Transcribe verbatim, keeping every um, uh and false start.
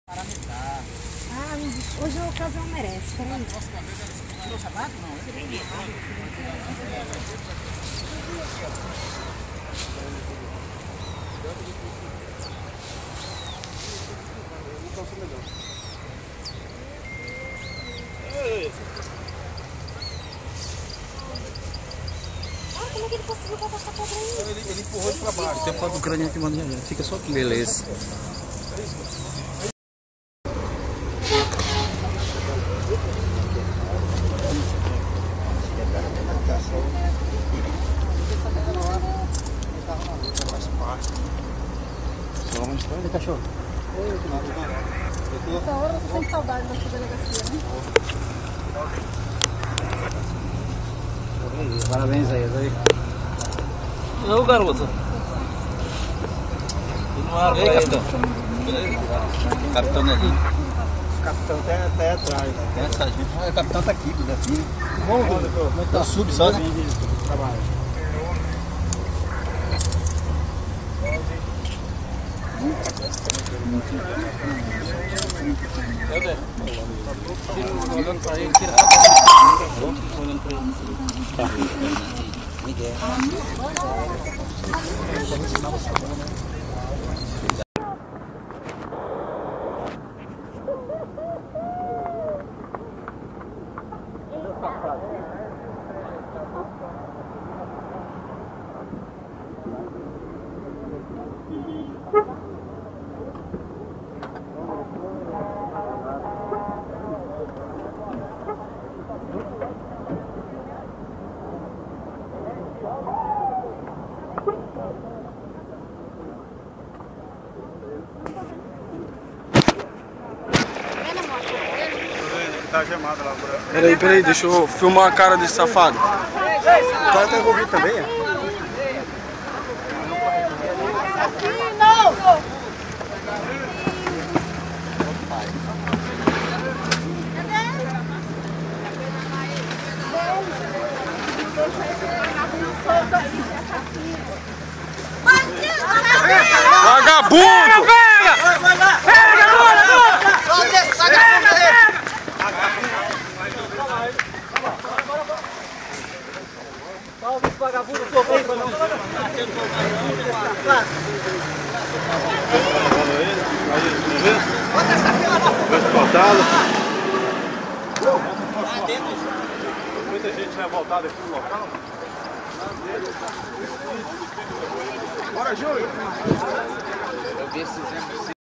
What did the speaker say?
Parametrar. Ah, hoje a ocasião merece, peraí. Próxima vez ela tirou o sapato? Não, eu peguei. Ah, como é que ele conseguiu botar essa pedra aí? Ele, ele empurrou pra baixo. Tem foto do crânio que manda já. Fica só aqui. Beleza. Só uma história, cachorro. Essa hora você tem saudade da sua delegacia, né? Parabéns aí, aí. Não, garoto. E aí, capitão? Capitão ali. O capitão tá até atrás. Tem essa gente. Ah, o capitão tá aqui, tudo aqui. Bom, doutor. Tá sub só, né? Trabalho. É, velho. Olhando pra ele, tira a olhando pra ele. Tá. Miguel. Tá gemado lá, bro. Peraí, peraí, deixa eu filmar a cara desse safado. O cara tá envolvido também, é? Vagabundo! Pega! Pega, Lula, Lula! Salve esse vagabundo, tô bem, pra não. Bota essa fila na rua. Muita gente revoltada aqui no local. Bora, Júlio! Eu vi esses exemplos.